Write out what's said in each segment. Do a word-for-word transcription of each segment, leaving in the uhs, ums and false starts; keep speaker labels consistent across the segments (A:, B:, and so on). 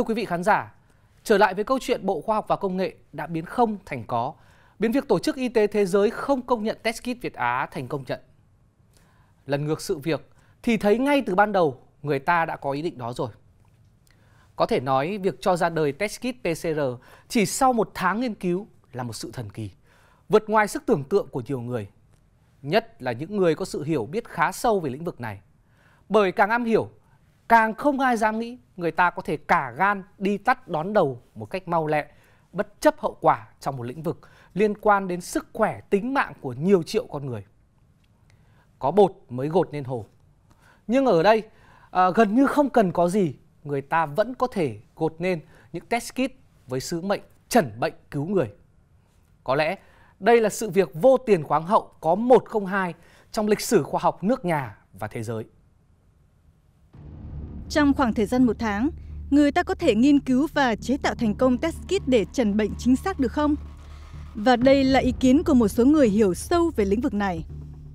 A: Thưa quý vị khán giả, trở lại với câu chuyện Bộ Khoa học và Công nghệ đã biến không thành có, biến việc Tổ chức Y tế Thế giới không công nhận test kit Việt Á thành công nhận. Lần ngược sự việc thì thấy ngay từ ban đầu người ta đã có ý định đó rồi. Có thể nói việc cho ra đời test kit pê xê rờ chỉ sau một tháng nghiên cứu là một sự thần kỳ, vượt ngoài sức tưởng tượng của nhiều người. Nhất là những người có sự hiểu biết khá sâu về lĩnh vực này. Bởi càng am hiểu, càng không ai dám nghĩ người ta có thể cả gan đi tắt đón đầu một cách mau lẹ, bất chấp hậu quả trong một lĩnh vực liên quan đến sức khỏe tính mạng của nhiều triệu con người. Có bột mới gột nên hồ. Nhưng ở đây, à, gần như không cần có gì, người ta vẫn có thể gột nên những test kit với sứ mệnh chẩn bệnh cứu người. Có lẽ đây là sự việc vô tiền khoáng hậu có một không hai trong lịch sử khoa học nước nhà và thế giới.
B: Trong khoảng thời gian một tháng, người ta có thể nghiên cứu và chế tạo thành công test kit để chẩn bệnh chính xác được không? Và đây là ý kiến của một số người hiểu sâu về lĩnh vực này.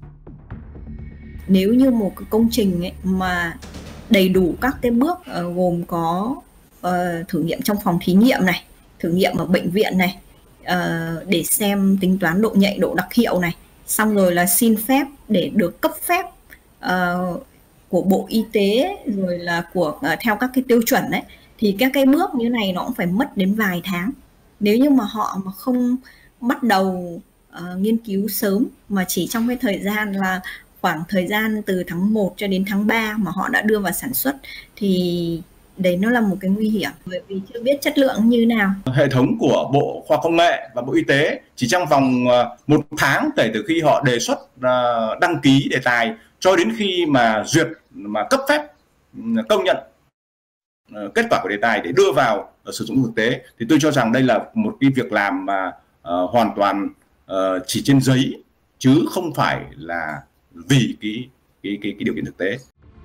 C: Nếu như một cái công trình ấy mà đầy đủ các cái bước uh, gồm có uh, thử nghiệm trong phòng thí nghiệm này, thử nghiệm ở bệnh viện này, uh, để xem tính toán độ nhạy, độ đặc hiệu này, xong rồi là xin phép để được cấp phép uh, của Bộ Y tế, rồi là của uh, theo các cái tiêu chuẩn đấy, thì các cái bước như này nó cũng phải mất đến vài tháng. Nếu như mà họ mà không bắt đầu uh, nghiên cứu sớm, mà chỉ trong cái thời gian là khoảng thời gian từ tháng một cho đến tháng ba mà họ đã đưa vào sản xuất, thì đấy nó là một cái nguy hiểm, bởi vì chưa biết chất lượng như nào.
D: Hệ thống của Bộ Khoa học Công nghệ và Bộ Y tế chỉ trong vòng một tháng kể từ khi họ đề xuất đăng ký đề tài cho đến khi mà duyệt, mà cấp phép công nhận kết quả của đề tài để đưa vào sử dụng thực tế, thì tôi cho rằng đây là một cái việc làm mà uh, hoàn toàn uh, chỉ trên giấy, chứ không phải là vì cái, cái, cái, cái điều kiện thực tế.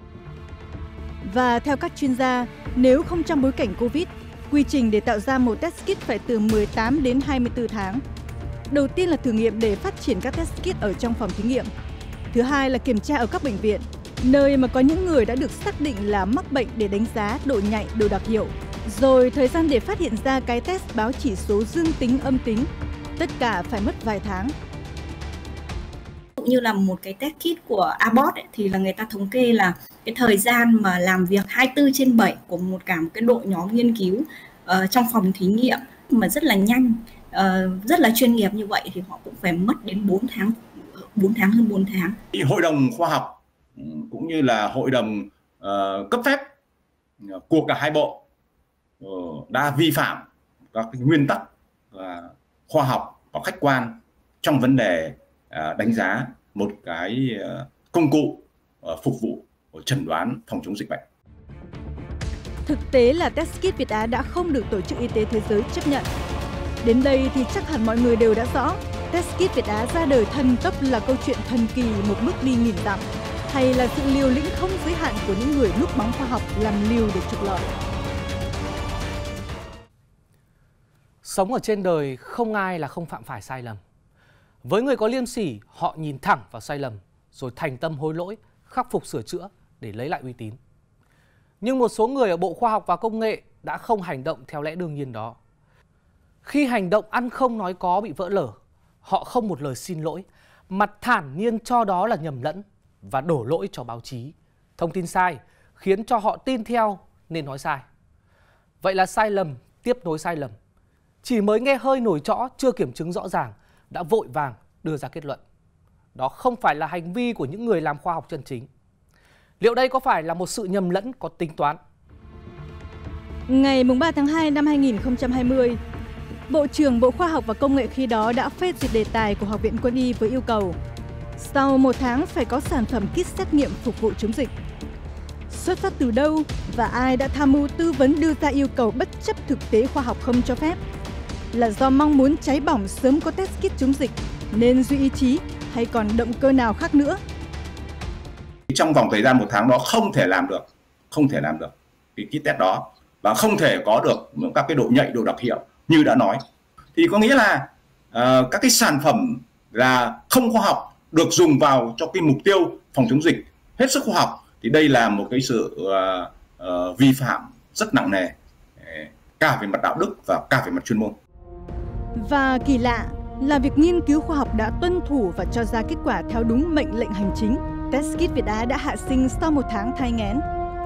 B: Và theo các chuyên gia, nếu không trong bối cảnh Covid, quy trình để tạo ra một test kit phải từ mười tám đến hai mươi tư tháng. Đầu tiên là thử nghiệm để phát triển các test kit ở trong phòng thí nghiệm. Thứ hai là kiểm tra ở các bệnh viện, nơi mà có những người đã được xác định là mắc bệnh để đánh giá độ nhạy, độ đặc hiệu. Rồi thời gian để phát hiện ra cái test báo chỉ số dương tính, âm tính. Tất cả phải mất vài tháng.
C: Như là một cái test kit của Abbott ấy, thì là người ta thống kê là cái thời gian mà làm việc hai mươi tư trên bảy của một cả một cái đội nhóm nghiên cứu uh, trong phòng thí nghiệm mà rất là nhanh, uh, rất là chuyên nghiệp như vậy, thì họ cũng phải mất đến bốn tháng, bốn tháng hơn bốn tháng.
D: Hội đồng khoa học cũng như là hội đồng uh, cấp phép của cả hai bộ uh, đã vi phạm các cái nguyên tắc uh, khoa học và khách quan trong vấn đề uh, đánh giá một cái uh, công cụ uh, phục vụ chẩn đoán phòng chống dịch bệnh.
B: Thực tế là test kit Việt Á đã không được Tổ chức Y tế Thế giới chấp nhận. Đến đây thì chắc hẳn mọi người đều đã rõ, test kit Việt Á ra đời thần tốc là câu chuyện thần kỳ một bước đi nghìn dặm, hay là sự liều lĩnh không giới hạn của những người núp bóng khoa học làm liều để trục lợi.
A: Sống ở trên đời không ai là không phạm phải sai lầm. Với người có liêm sỉ, họ nhìn thẳng vào sai lầm, rồi thành tâm hối lỗi, khắc phục sửa chữa để lấy lại uy tín. Nhưng một số người ở Bộ Khoa học và Công nghệ đã không hành động theo lẽ đương nhiên đó. Khi hành động ăn không nói có bị vỡ lở, họ không một lời xin lỗi, mà thản nhiên cho đó là nhầm lẫn và đổ lỗi cho báo chí. Thông tin sai khiến cho họ tin theo nên nói sai. Vậy là sai lầm tiếp nối sai lầm. Chỉ mới nghe hơi nổi trõ chưa kiểm chứng rõ ràng đã vội vàng đưa ra kết luận. Đó không phải là hành vi của những người làm khoa học chân chính. Liệu đây có phải là một sự nhầm lẫn có tính toán?
B: Ngày ba tháng hai năm hai nghìn không trăm hai mươi, Bộ trưởng Bộ Khoa học và Công nghệ khi đó đã phê duyệt đề tài của Học viện Quân y với yêu cầu sau một tháng phải có sản phẩm kit xét nghiệm phục vụ chống dịch. Xuất phát từ đâu và ai đã tham mưu tư vấn đưa ra yêu cầu bất chấp thực tế khoa học không cho phép? Là do mong muốn cháy bỏng sớm có test kit chống dịch nên duy ý chí, hay còn động cơ nào khác nữa?
D: Trong vòng thời gian một tháng đó không thể làm được, không thể làm được cái kit test đó, và không thể có được các cái độ nhạy, độ đặc hiệu như đã nói. Thì có nghĩa là uh, các cái sản phẩm là không khoa học được dùng vào cho cái mục tiêu phòng chống dịch hết sức khoa học, thì đây là một cái sự uh, uh, vi phạm rất nặng nề cả về mặt đạo đức và cả về mặt chuyên môn.
B: Và kỳ lạ là việc nghiên cứu khoa học đã tuân thủ và cho ra kết quả theo đúng mệnh lệnh hành chính. Test kit Việt Á đã hạ sinh sau một tháng thai nghén.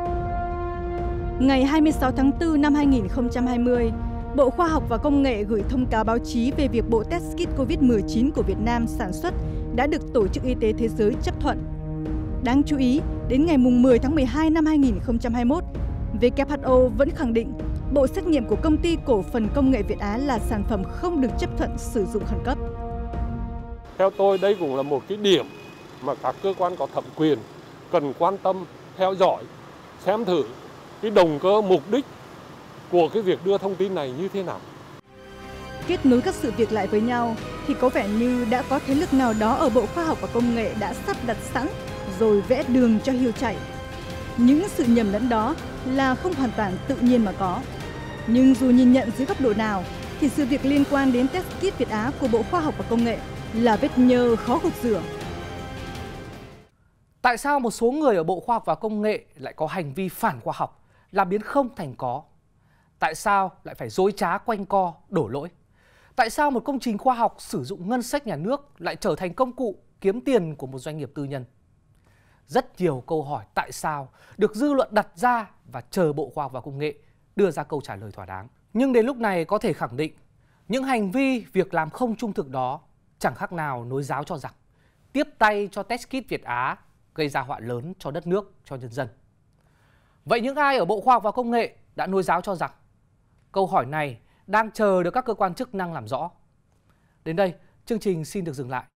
B: Ngày hai mươi sáu tháng tư năm hai nghìn không trăm hai mươi, Bộ Khoa học và Công nghệ gửi thông cáo báo chí về việc bộ test kit covid mười chín của Việt Nam sản xuất đã được Tổ chức Y tế Thế giới chấp thuận. Đáng chú ý, đến ngày mười tháng mười hai năm hai nghìn không trăm hai mươi mốt, W H O vẫn khẳng định bộ xét nghiệm của Công ty Cổ phần Công nghệ Việt Á là sản phẩm không được chấp thuận sử dụng khẩn cấp.
E: Theo tôi, đây cũng là một cái điểm mà các cơ quan có thẩm quyền cần quan tâm, theo dõi, xem thử cái động cơ mục đích của cái việc đưa thông tin này như thế nào.
B: Kết nối các sự việc lại với nhau thì có vẻ như đã có thế lực nào đó ở Bộ Khoa học và Công nghệ đã sắp đặt sẵn rồi vẽ đường cho hươu chạy. Những sự nhầm lẫn đó là không hoàn toàn tự nhiên mà có. Nhưng dù nhìn nhận dưới góc độ nào thì sự việc liên quan đến test kit Việt Á của Bộ Khoa học và Công nghệ là vết nhơ khó gột rửa.
A: Tại sao một số người ở Bộ Khoa học và Công nghệ lại có hành vi phản khoa học, làm biến không thành có? Tại sao lại phải dối trá quanh co, đổ lỗi? Tại sao một công trình khoa học sử dụng ngân sách nhà nước lại trở thành công cụ kiếm tiền của một doanh nghiệp tư nhân? Rất nhiều câu hỏi tại sao được dư luận đặt ra và chờ Bộ Khoa học và Công nghệ đưa ra câu trả lời thỏa đáng. Nhưng đến lúc này có thể khẳng định, những hành vi, việc làm không trung thực đó chẳng khác nào nối giáo cho giặc, tiếp tay cho test kit Việt Á gây ra họa lớn cho đất nước, cho nhân dân. Vậy những ai ở Bộ Khoa học và Công nghệ đã nối giáo cho giặc? Câu hỏi này đang chờ được các cơ quan chức năng làm rõ. Đến đây, chương trình xin được dừng lại.